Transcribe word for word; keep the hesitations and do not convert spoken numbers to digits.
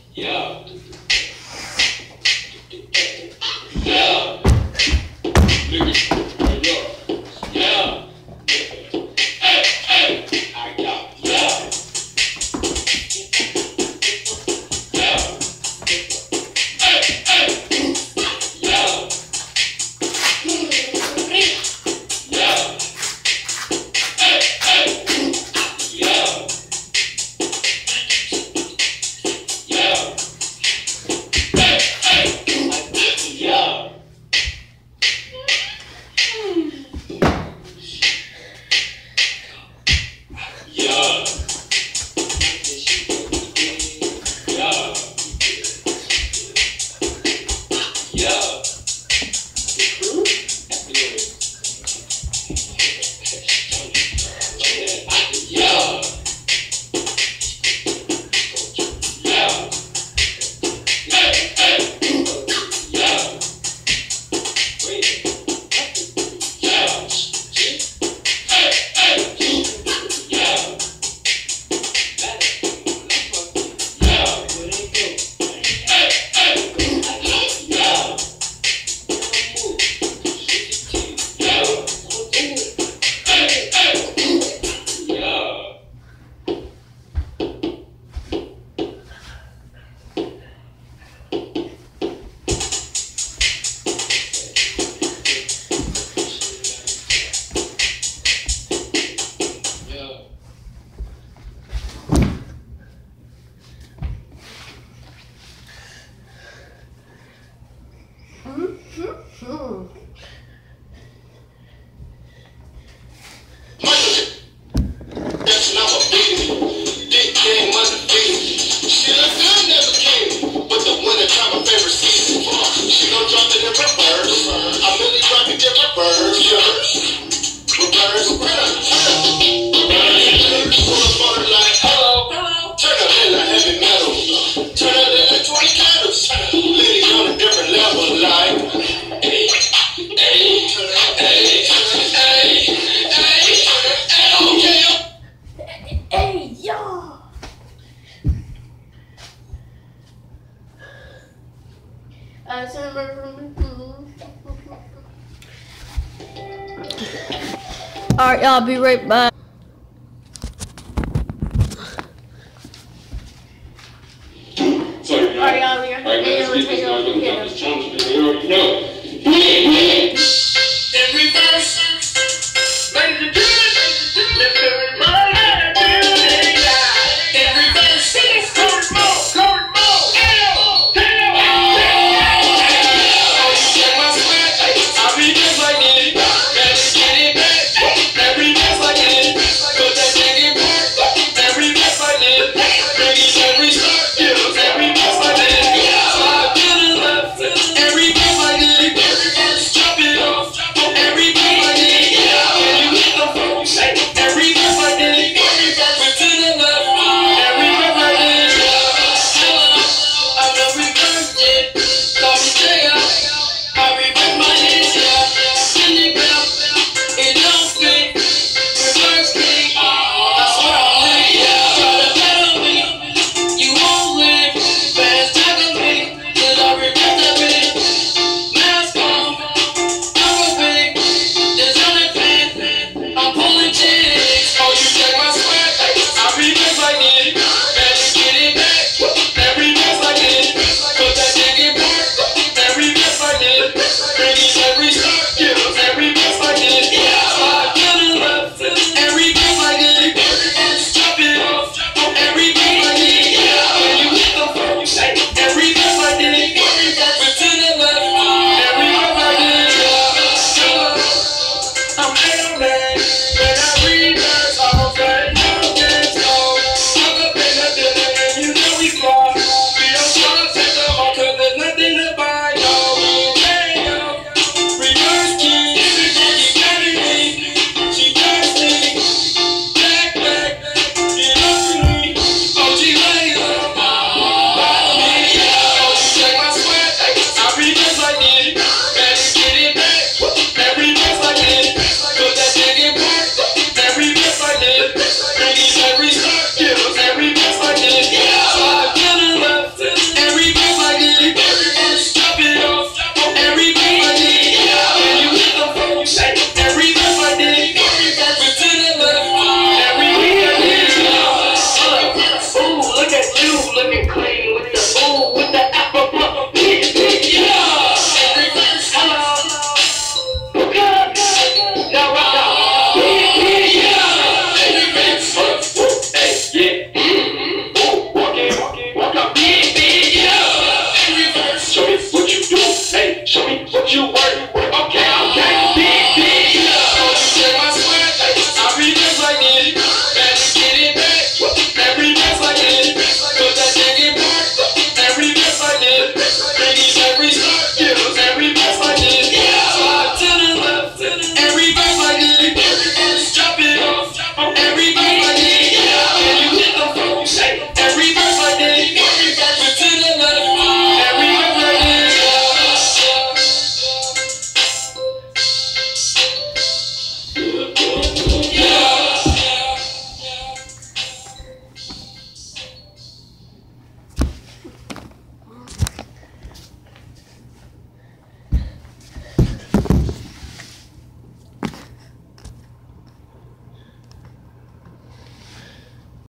Yeah. Yeah. Nigga. Yeah. Yeah. Hey, hey. I got yeah. Yeah. Hey, hey. Yeah. Yeah. Hey, hey. Yeah. Yeah. Hey, hey. Yeah. Yeah. Yeah. Yeah. Yeah. Yeah. Hey, hey. Yeah. Wait. Yeah. Hey, hey. Yeah. Yeah. Hey, hey. Yeah. Yeah. Hey, hey. Yeah. Yeah. That's not a big big game undefeated. She look good, never came, but the winter time my favorite season. She gon' drop it in reverse. I really rock it in reverse. Reverse, reverse, reverse. Pull up on her like hello, hello. Turn up in like heavy metal. Turn up in like twenty candles. Lady on a different level, like hey, hey, hey, hey, hey, hey, okay. Hey, yo! Uh, Alright, y'all, be right back. So you're not, Alright, y'all, we're right, let's get this guy to jump this challenge, man. You already know.